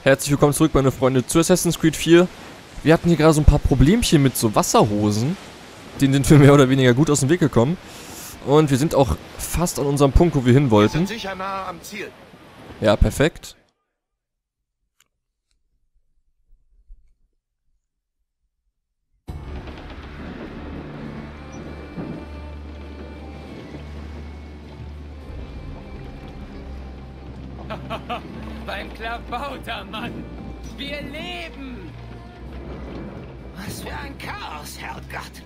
Herzlich willkommen zurück, meine Freunde, zu Assassin's Creed 4. Wir hatten hier gerade so ein paar Problemchen mit so Wasserhosen. Denen sind wir mehr oder weniger gut aus dem Weg gekommen. Und wir sind auch fast an unserem Punkt, wo wir hin wollten. Wir sind sicher nahe am Ziel. Ja, perfekt. Beim Klabauter, Mann! Wir leben! Was für ein Chaos, Herrgott!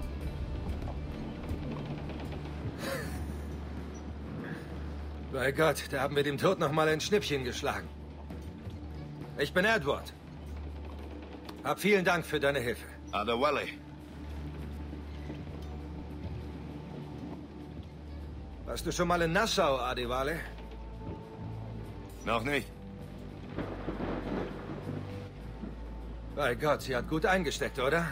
Bei Gott, da haben wir dem Tod noch mal ein Schnippchen geschlagen. Ich bin Edward. Hab vielen Dank für deine Hilfe. Adewale. Warst du schon mal in Nassau, Adewale? Noch nicht. Bei Gott, sie hat gut eingesteckt, oder?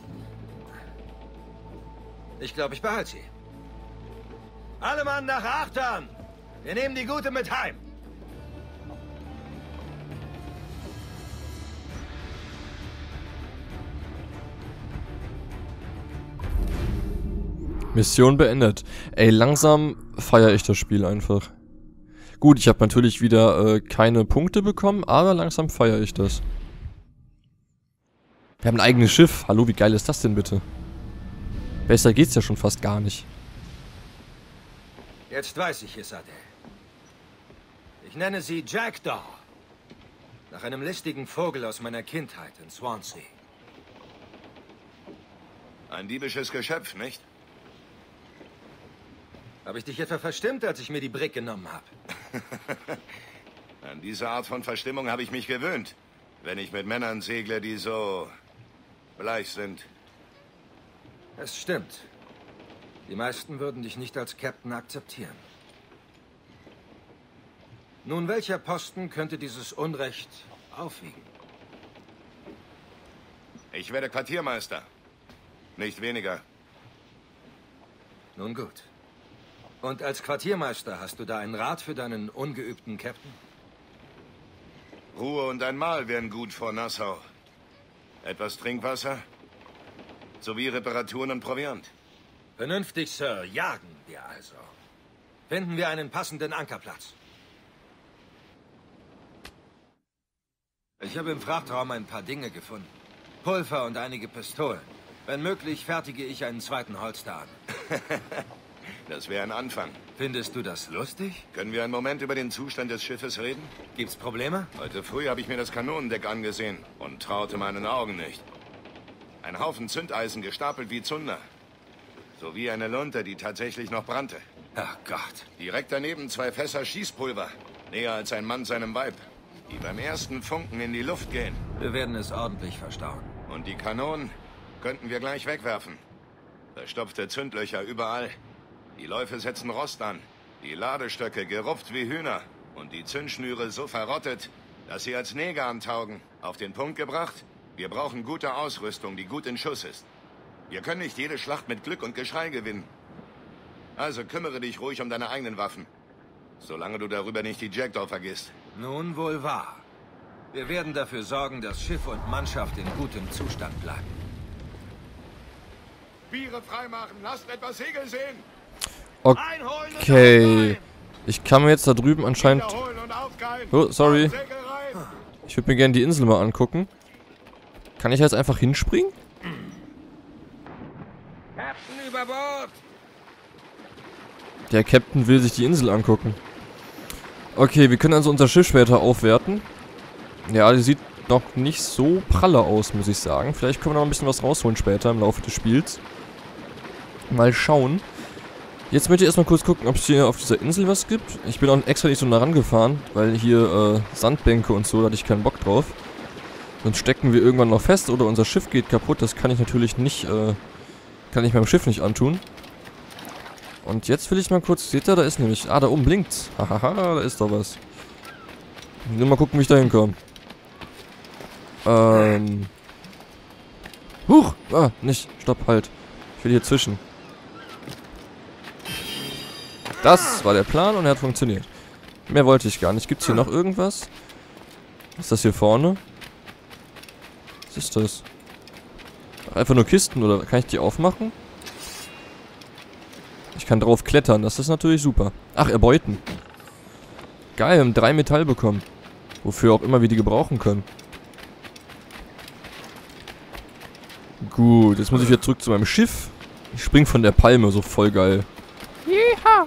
Ich glaube, ich behalte sie. Alle Mann nach Achtern! Wir nehmen die Gute mit heim! Mission beendet. Ey, langsam feiere ich das Spiel einfach. Gut, ich habe natürlich wieder keine Punkte bekommen, aber langsam feiere ich das. Wir haben ein eigenes Schiff. Hallo, wie geil ist das denn bitte? Besser geht's ja schon fast gar nicht. Jetzt weiß ich es, Ade. Ich nenne sie Jackdaw. Nach einem listigen Vogel aus meiner Kindheit in Swansea. Ein diebisches Geschöpf, nicht? Habe ich dich etwa verstimmt, als ich mir die Brick genommen habe? An diese Art von Verstimmung habe ich mich gewöhnt. Wenn ich mit Männern segle, die so bleich sind. Es stimmt. Die meisten würden dich nicht als Captain akzeptieren. Nun, welcher Posten könnte dieses Unrecht aufwiegen? Ich werde Quartiermeister. Nicht weniger. Nun gut. Und als Quartiermeister hast du da einen Rat für deinen ungeübten Captain? Ruhe und ein Mahl wären gut vor Nassau. Etwas Trinkwasser, sowie Reparaturen und Proviant. Vernünftig, Sir. Jagen wir also. Finden wir einen passenden Ankerplatz. Ich habe im Frachtraum ein paar Dinge gefunden. Pulver und einige Pistolen. Wenn möglich, fertige ich einen zweiten Holster an. Das wäre ein Anfang. Findest du das lustig? Können wir einen Moment über den Zustand des Schiffes reden? Gibt's Probleme? Heute früh habe ich mir das Kanonendeck angesehen und traute meinen Augen nicht. Ein Haufen Zündeisen gestapelt wie Zunder. Sowie eine Lunte, die tatsächlich noch brannte. Ach Gott. Direkt daneben 2 Fässer Schießpulver. Näher als ein Mann seinem Weib. Die beim ersten Funken in die Luft gehen. Wir werden es ordentlich verstauen. Und die Kanonen könnten wir gleich wegwerfen. Verstopfte Zündlöcher überall. Die Läufe setzen Rost an. Die Ladestöcke gerupft wie Hühner. Und die Zündschnüre so verrottet, dass sie als Neger antaugen. Auf den Punkt gebracht? Wir brauchen gute Ausrüstung, die gut in Schuss ist. Wir können nicht jede Schlacht mit Glück und Geschrei gewinnen. Also kümmere dich ruhig um deine eigenen Waffen. Solange du darüber nicht die Jackdaw vergisst. Nun wohl wahr. Wir werden dafür sorgen, dass Schiff und Mannschaft in gutem Zustand bleiben. Biere freimachen, lasst etwas Segel sehen! Okay. Ich kann mir jetzt da drüben anscheinend... Oh, sorry. Ich würde mir gerne die Insel mal angucken. Kann ich jetzt einfach hinspringen? Captain über Bord! Der Captain will sich die Insel angucken. Okay, wir können also unser Schiff später aufwerten. Ja, die sieht noch nicht so pralle aus, muss ich sagen. Vielleicht können wir noch ein bisschen was rausholen später im Laufe des Spiels. Mal schauen. Jetzt möchte ich erstmal kurz gucken, ob es hier auf dieser Insel was gibt. Ich bin auch extra nicht so nah rangefahren, weil hier Sandbänke und so, da hatte ich keinen Bock drauf. Sonst stecken wir irgendwann noch fest oder unser Schiff geht kaputt. Das kann ich natürlich nicht, kann ich meinem Schiff nicht antun. Und jetzt will ich mal kurz, seht ihr, da ist nämlich, da oben blinkt's. Hahaha, da ist doch was. Nur mal gucken, wie ich da hinkomme. Huch! Nicht, stopp, halt. Ich will hier zwischen. Das war der Plan und er hat funktioniert. Mehr wollte ich gar nicht. Gibt's hier noch irgendwas? Was ist das hier vorne? Was ist das? Einfach nur Kisten, oder kann ich die aufmachen? Ich kann drauf klettern, das ist natürlich super. Ach, erbeuten. Geil, wir haben 3 Metall bekommen. Wofür auch immer wir die gebrauchen können. Gut, jetzt muss ich wieder zurück zu meinem Schiff. Ich spring von der Palme, so voll geil. Jeha!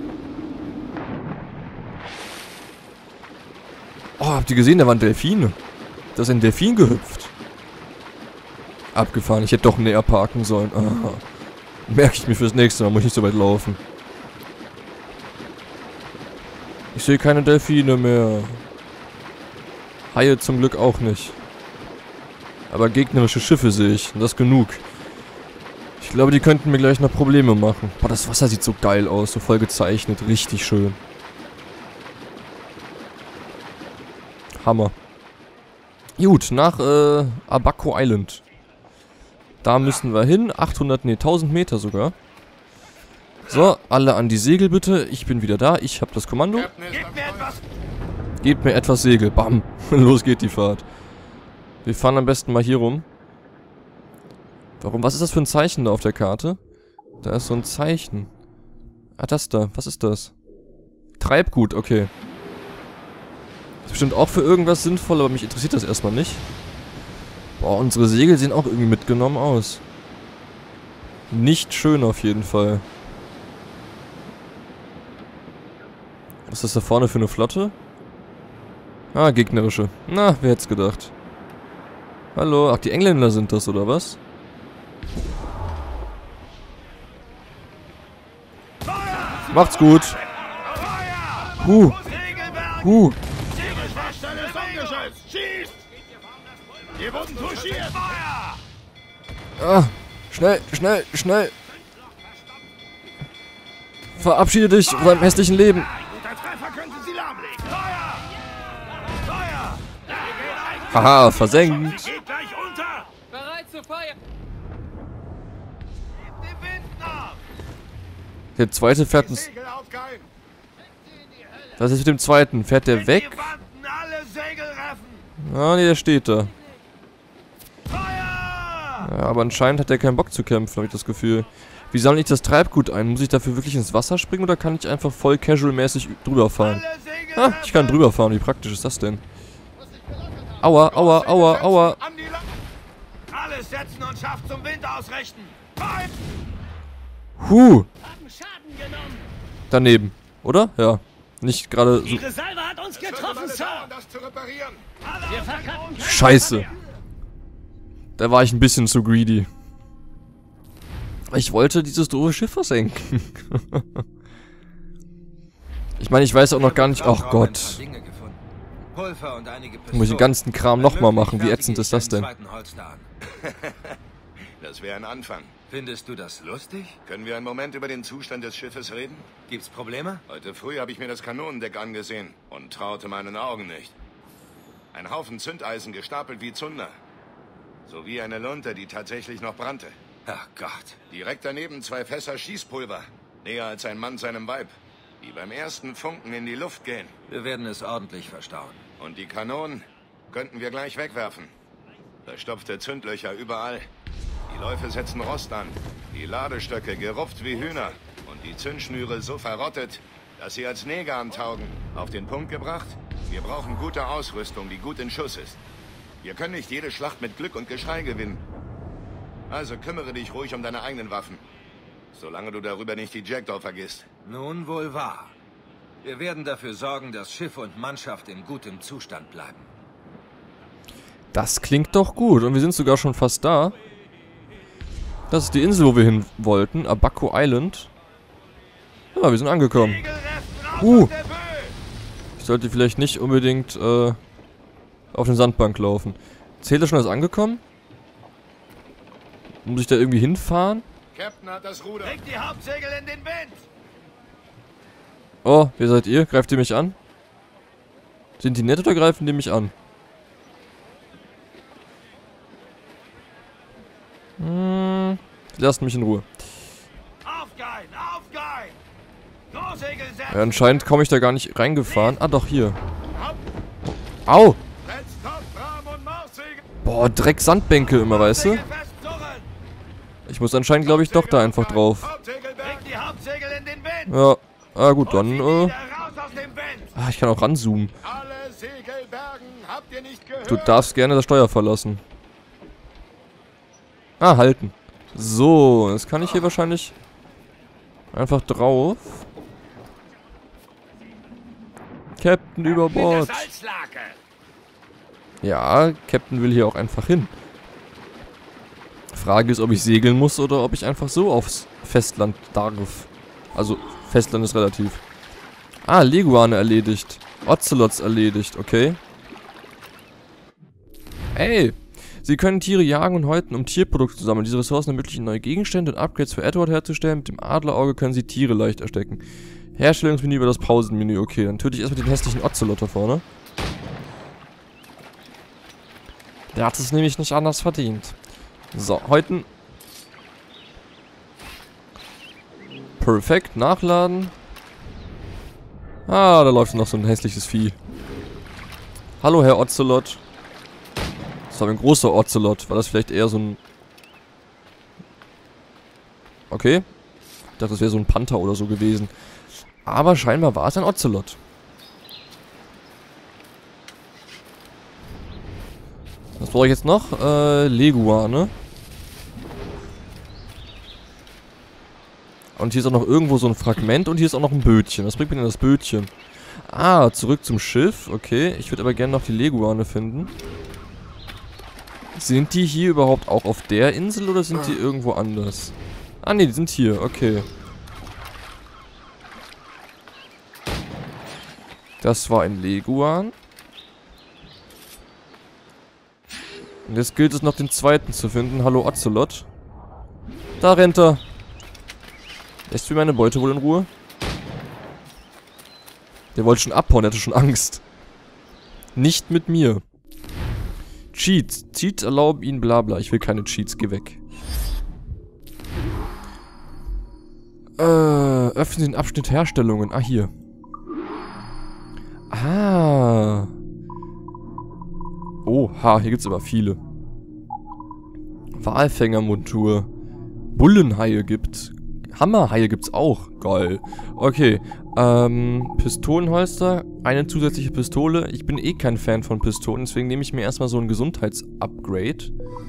Oh, habt ihr gesehen, da waren Delfine. Da ist ein Delfin gehüpft. Abgefahren, ich hätte doch näher parken sollen. Aha. Merke ich mir fürs nächste Mal, muss ich nicht so weit laufen. Ich sehe keine Delfine mehr. Haie zum Glück auch nicht. Aber gegnerische Schiffe sehe ich. Und das genug. Ich glaube, die könnten mir gleich noch Probleme machen. Boah, das Wasser sieht so geil aus. So voll gezeichnet. Richtig schön. Hammer. Gut, nach Abaco Island. Da müssen wir hin. 1000 Meter sogar. So, alle an die Segel bitte. Ich bin wieder da. Ich habe das Kommando. Gebt mir etwas Segel. Bam. Los geht die Fahrt. Wir fahren am besten mal hier rum. Warum? Was ist das für ein Zeichen da auf der Karte? Da ist so ein Zeichen. Ah, das da. Was ist das? Treibgut, okay. Ist bestimmt auch für irgendwas sinnvoll, aber mich interessiert das erstmal nicht. Boah, unsere Segel sehen auch irgendwie mitgenommen aus. Nicht schön auf jeden Fall. Was ist das da vorne für eine Flotte? Ah, gegnerische. Na, wer hätte es gedacht? Hallo, ach, die Engländer sind das, oder was? Macht's gut. Ah, schnell, schnell, schnell. Verabschiede dich von deinem hässlichen Leben. Haha, versenkt. Bereit zu feuern. Der zweite fährt uns. Was ist mit dem zweiten? Fährt der weg? Ah, nee, der steht da. Ja, aber anscheinend hat der keinen Bock zu kämpfen, habe ich das Gefühl. Wie sammle ich das Treibgut ein? Muss ich dafür wirklich ins Wasser springen oder kann ich einfach voll casual-mäßig drüber fahren? Ah, ich kann drüber fahren. Wie praktisch ist das denn? Aua, aua, aua, aua. Alles setzen und Schaft zum Wind ausrichten. Daneben, oder? Ja. Nicht gerade so. Ihre Salve hat uns getroffen, Sir. Scheiße. Da war ich ein bisschen zu greedy. Ich wollte dieses doofe Schiff versenken. Ich meine, ich weiß auch noch gar nicht. Ach Gott. Muss ich den ganzen Kram nochmal machen? Wie ätzend ist das denn? Das wäre ein Anfang. Findest du das lustig? Können wir einen Moment über den Zustand des Schiffes reden? Gibt's Probleme? Heute früh habe ich mir das Kanonendeck angesehen und traute meinen Augen nicht. Ein Haufen Zündeisen gestapelt wie Zunder. Sowie eine Lunte, die tatsächlich noch brannte. Ach Gott. Direkt daneben 2 Fässer Schießpulver. Näher als ein Mann seinem Weib. Die beim ersten Funken in die Luft gehen. Wir werden es ordentlich verstauen. Und die Kanonen könnten wir gleich wegwerfen. Verstopfte Zündlöcher überall. Die Läufe setzen Rost an. Die Ladestöcke gerupft wie Hühner. Und die Zündschnüre so verrottet, dass sie als Neger antaugen. Auf den Punkt gebracht? Wir brauchen gute Ausrüstung, die gut in Schuss ist. Wir können nicht jede Schlacht mit Glück und Geschrei gewinnen. Also kümmere dich ruhig um deine eigenen Waffen. Solange du darüber nicht die Jackdaw vergisst. Nun wohl wahr. Wir werden dafür sorgen, dass Schiff und Mannschaft in gutem Zustand bleiben. Das klingt doch gut. Und wir sind sogar schon fast da. Das ist die Insel, wo wir hin wollten. Abaco Island. Ja, wir sind angekommen. Ich sollte vielleicht nicht unbedingt auf den Sandbank laufen. Zählt das schon als angekommen? Muss ich da irgendwie hinfahren? Captain hat das Ruder. Leg die Hauptsegel in den Wind! Oh, wer seid ihr? Greift ihr mich an? Sind die nett oder greifen die mich an? Lasst mich in Ruhe. Aufgehen! Aufgehen! Großsegel setzen! Ja, anscheinend komme ich da gar nicht reingefahren. Ah, doch, hier. Au! Boah, Dreck-Sandbänke immer, weißt du? Ich muss anscheinend, glaube ich, doch da einfach drauf. Die Hauptsegel in den Wind. Ja, ah gut, dann, Raus aus dem Wind. Ah, ich kann auch ranzoomen. Alle Segel bergen, habt ihr nicht gehört? Du darfst gerne das Steuer verlassen. Ah, halten. So, jetzt kann ich hier wahrscheinlich einfach drauf. Captain über Bord. Ja, Captain will hier auch einfach hin. Frage ist, ob ich segeln muss oder ob ich einfach so aufs Festland darf. Also, Festland ist relativ. Ah, Leguane erledigt. Ocelots erledigt, okay. Ey! Sie können Tiere jagen und häuten, um Tierprodukte zu sammeln. Diese Ressourcen ermöglichen neue Gegenstände und Upgrades für Edward herzustellen. Mit dem Adlerauge können sie Tiere leicht erstecken. Herstellungsmenü über das Pausenmenü. Okay, dann töte ich erstmal den hässlichen Ocelot da vorne. Der hat es nämlich nicht anders verdient. So, häuten. Perfekt, nachladen. Ah, da läuft noch so ein hässliches Vieh. Hallo, Herr Ocelot. Das war ein großer Ocelot. War das vielleicht eher so ein... Okay. Ich dachte, das wäre so ein Panther oder so gewesen. Aber scheinbar war es ein Ocelot. Was brauche ich jetzt noch? Leguane. Und hier ist auch noch irgendwo so ein Fragment und hier ist auch noch ein Bötchen. Was bringt mir denn das Bötchen? Ah, zurück zum Schiff. Okay, ich würde aber gerne noch die Leguane finden. Sind die hier überhaupt auch auf der Insel oder sind die irgendwo anders? Ah ne, die sind hier, okay. Das war ein Leguan. Und jetzt gilt es noch den zweiten zu finden. Hallo Ocelot. Da rennt er. Lässt du meine Beute wohl in Ruhe? Der wollte schon abhauen, der hatte schon Angst. Nicht mit mir. Cheats. Cheats erlauben ihnen blabla. Ich will keine Cheats, geh weg. Öffnen Sie den Abschnitt Herstellungen. Ah, hier. Ah. Oha, hier gibt's aber viele. Walfängermontur. Bullenhaie gibt's. Hammerhaie gibt's auch. Geil. Okay. Pistolenholster. Eine zusätzliche Pistole. Ich bin eh kein Fan von Pistolen, deswegen nehme ich mir erstmal so ein Gesundheitsupgrade.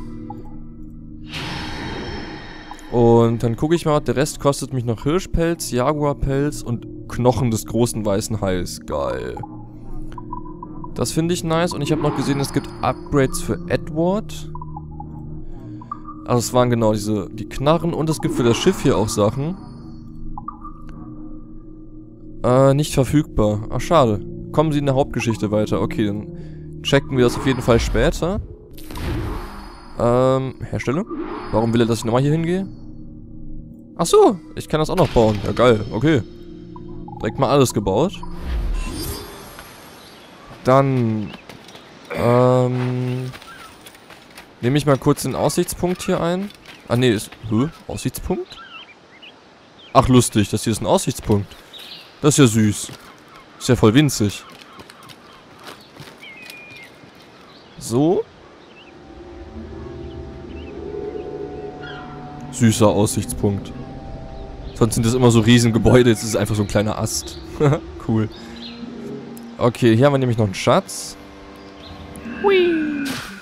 Und dann gucke ich mal, der Rest kostet mich noch Hirschpelz, Jaguarpelz und Knochen des großen weißen Hais. Geil. Das finde ich nice. Und ich habe noch gesehen, es gibt Upgrades für Edward. Also es waren genau die Knarren. Und es gibt für das Schiff hier auch Sachen. Nicht verfügbar. Ach, schade. Kommen Sie in der Hauptgeschichte weiter. Okay, dann checken wir das auf jeden Fall später. Herstelle? Warum will er, dass ich nochmal hier hingehe? Ach so, ich kann das auch noch bauen. Ja, geil. Okay. Direkt mal alles gebaut. Dann, nehme ich mal kurz den Aussichtspunkt hier ein. Ah, nee, ist... Aussichtspunkt? Ach, lustig, das hier ist ein Aussichtspunkt. Das ist ja süß. Ist ja voll winzig. So. Süßer Aussichtspunkt. Sonst sind das immer so riesen Gebäude, jetzt ist es einfach so ein kleiner Ast. Cool. Okay, hier haben wir nämlich noch einen Schatz. Hui.